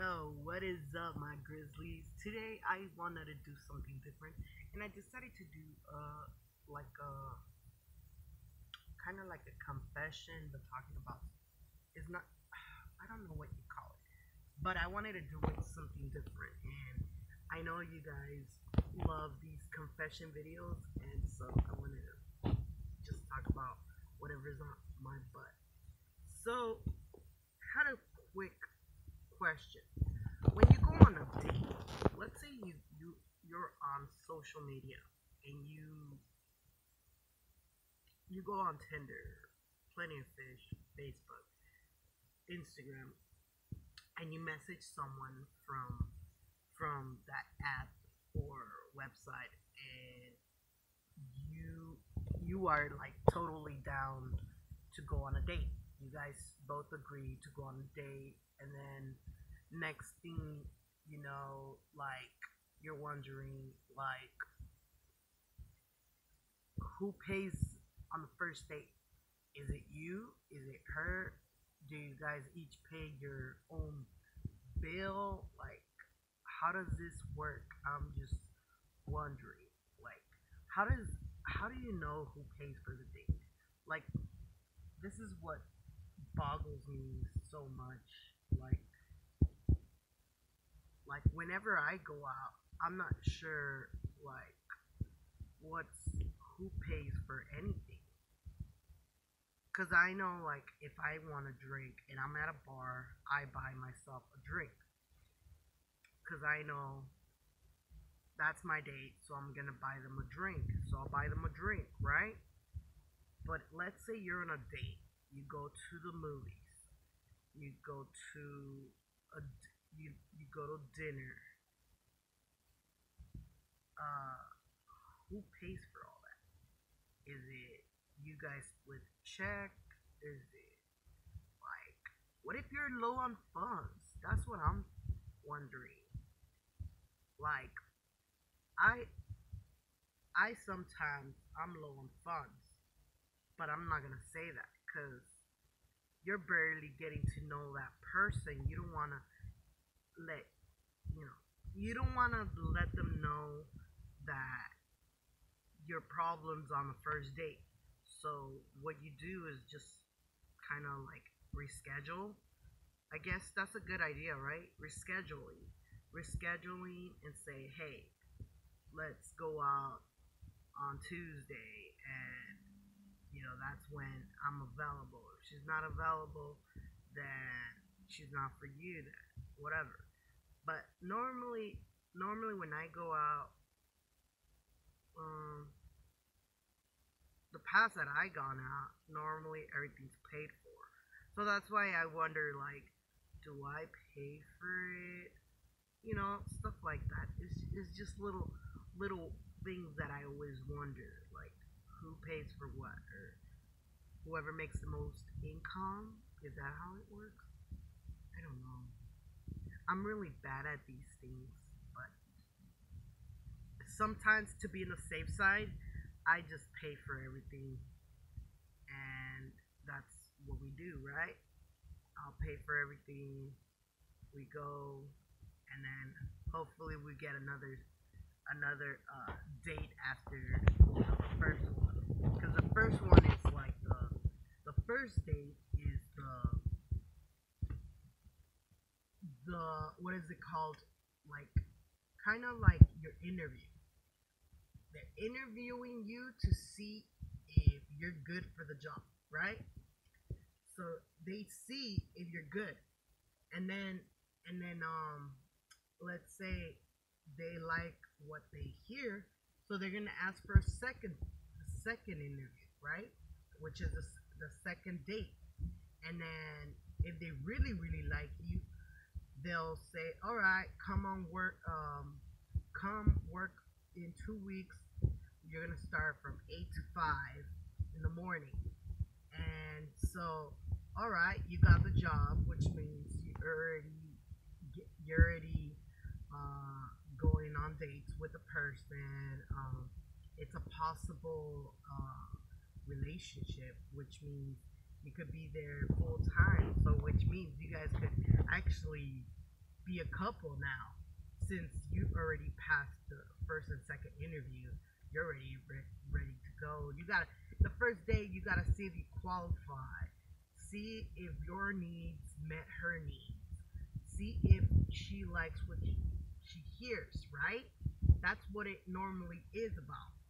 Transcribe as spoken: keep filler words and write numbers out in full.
Yo, what is up, my Grizzlies? Today I wanted to do something different, and I decided to do uh like a kind of like a confession, but talking about it's not. I don't know what you call it, but I wanted to do it something different, and I know you guys love these confession videos, and so I wanted to just talk about whatever's on my butt. So, had a quick question. When you go on a date, let's say you, you you're on social media and you you go on Tinder, Plenty of Fish, Facebook, Instagram, and you message someone from from that app or website, and you you are like totally down to go on a date. You guys both agree to go on a date, and then next thing you know, like you're wondering like who pays on the first date? Is it you? Is it her? Do you guys each pay your own bill? Like, how does this work? I'm just wondering. Like, how does how do you know who pays for the date? Like, this is what boggles me so much. Like, like whenever I go out, I'm not sure like what's who pays for anything. Cause I know like if I want a drink and I'm at a bar, I buy myself a drink. Cause I know that's my date, so I'm gonna buy them a drink. So I'll buy them a drink, right? But let's say you're on a date. You go to the movies. You go to a you you go to dinner. Uh, who pays for all that? Is it you guys split the check? Is it like what if you're low on funds? That's what I'm wondering. Like I I sometimes I'm low on funds, but I'm not gonna say that because you're barely getting to know that person. You don't wanna let you know you don't wanna let them know that your problems on the first date. So what you do is just kind of like reschedule. I guess that's a good idea, right? Rescheduling, rescheduling, and say, hey, let's go out on Tuesday, and you know that's when I'm available. If she's not available, then she's not for you. Then whatever. But normally, normally when I go out, um, the past that I gone out, normally everything's paid for. So that's why I wonder, like, do I pay for it? You know, stuff like that. It's, it's just little, little things that I always wonder, like, who pays for what, or whoever makes the most income. Is that how it works? I don't know. I'm really bad at these things, but sometimes to be on the safe side, I just pay for everything, and that's what we do, right? I'll pay for everything. We go, and then hopefully we get another another uh, date after you know, the first one, because the first one is like the the first date is the the what is it called? Like kind of like your interview. They're interviewing you to see if you're good for the job, right? So they see if you're good, and then and then um, let's say they like what they hear, so they're gonna ask for a second a second interview, right? Which is the, the second date, and then if they really really like you, they'll say, all right, come on work, um, come work in two weeks. You're gonna start from eight to five in the morning, and so all right, you got the job, which means you already you're already uh, going on dates with a person. Um, it's a possible uh, relationship, which means you could be there full time. So, which means you guys could actually be a couple now, since you've already passed the first and second interview. You're already re- ready to go. You got the first day. You gotta see if you qualify. See if your needs met her needs. See if she likes what she, she hears. Right? That's what it normally is about.